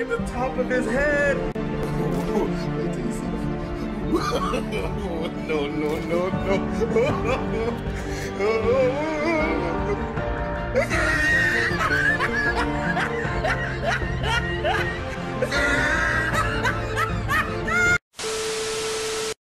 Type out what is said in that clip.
at the top of his head. Wait till you see the. No, no, no, no.